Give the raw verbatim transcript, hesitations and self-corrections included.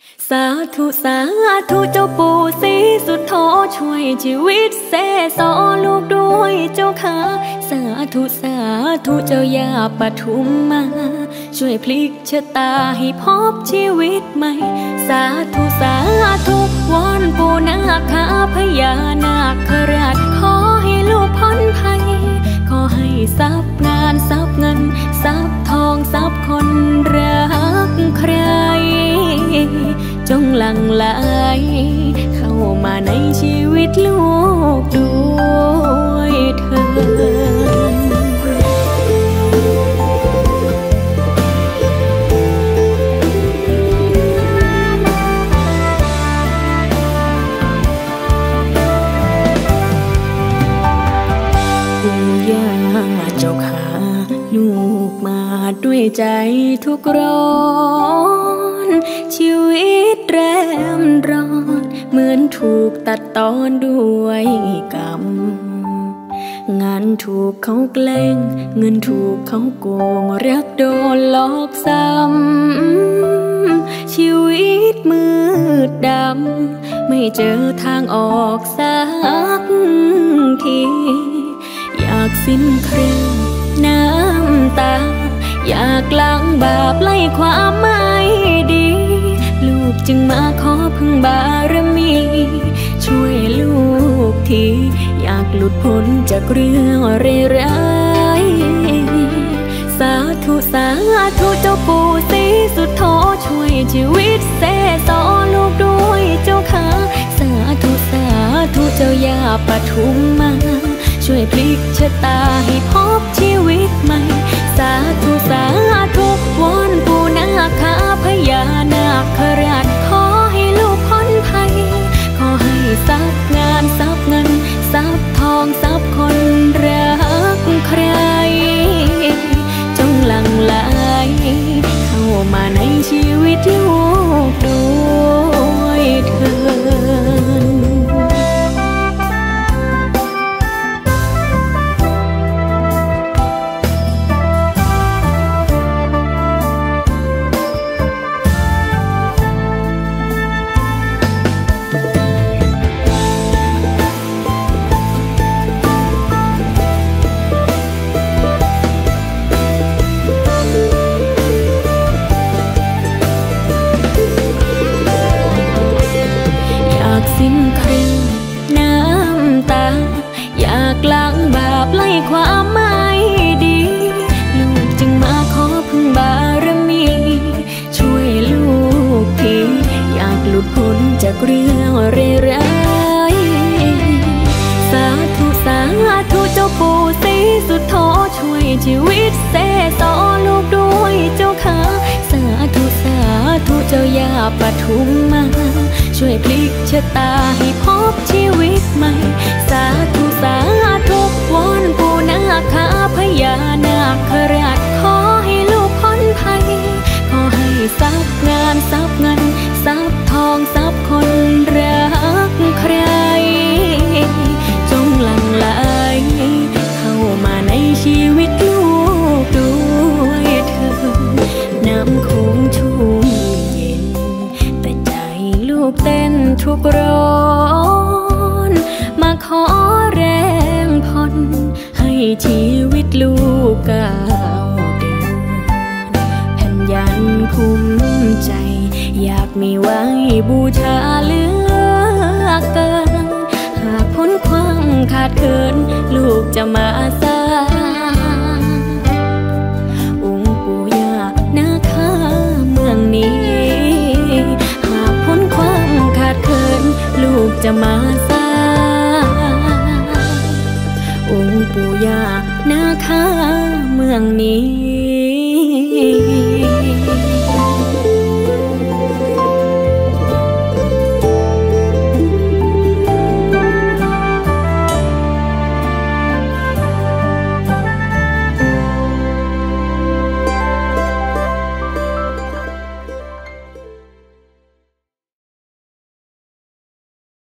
สาธุสาธุเจ้าปู่ศรีสุโธช่วยชีวิตเสสอลูกด้วยเจ้าค่ะสาธุสาธุเจ้าย่าปทุมมาช่วยพลิกชะตาให้พบชีวิตใหม่สาธุสาธุวอนปู่นาคาพญานาคราชขอให้ลูกพ้นภัยขอให้ทรัพย์งานทรัพย์เงินทรัพย์ทองทรัพย์คนรักใครจงหลั่งไหลเข้ามาในชีวิตลูกด้วยเถิดปู่ย่าเจ้าขาลูกมาด้วยใจทุกร้อนชีวิตแรมร้อนเหมือนถูกตัดตอนด้วยกรรมงานถูกเขาแกล้งเงินถูกเขาโกงรักโดนหลอกซ้ำชีวิตมืดดำไม่เจอทางออกสักทีอยากสิ้นเครื่องน้ำตาอยากล้างบาปไล่ความไม่ดีลูกจึงมาขอพึ่งบารมีช่วยลูกทีอยากหลุดพ้นจากเรื่องร้ายสาธุสาธุเจ้าปู่ศรีสุโธช่วยชีวิตเสสอลูกด้วยเจ้าค่ะสาธุสาธุเจ้าย่าปทุมมาช่วยพลิกชะตาให้พบชีวิตใหม่สาธุสาธุวอนปู่นาคาพญานาคราชขอให้ลูกพ้นภัยขอให้ทรัพย์งานทรัพย์เงินทรัพย์ทองทรัพย์คนรักใครจงหลั่งไหลเข้ามาในชีวิตลูกด้วยเถิดสิ้นเครื่องน้ำตาอยากล้างบาปไล่ความไม่ดีลูกจึงมาขอพึ่งบารมีช่วยลูกทีอยากหลุดพ้นจากเรื่องร้ายสาธุสาธุเจ้าปู่ศรีสุโธช่วยชีวิตเสสอลูกด้วยเจ้าค่ะสาธุสาธุเจ้าย่าปทุมมาช่วยพลิกชะตาให้พบชีวิตใหม่สาธุสาธุวอนปู่นาคาพญานาคราชขอให้ลูกพ้นภัยขอให้ทรัพย์งานทรัพย์เงินทรัพย์ทองทรัพย์คนรักใครจงหลั่งไหลเข้ามาในชีวิตลูกด้วยเถิดน้ำคงชุ่มเย็นแต่ใจลูกเต้นทุกร้อนมาขอแรงผ่อนให้ชีวิตลูกก้าวเดินแผ่นยันคุ้มใจอยากมีไว้บูชาเหลือเกินหากพ้นความขาดเขินลูกจะมาสร้างองค์ปู่ย่านาคาเมืองนี้หากพ้นความขาดเขินลูกจะมาสร้างองค์ปู่ย่านาคาเมืองนี้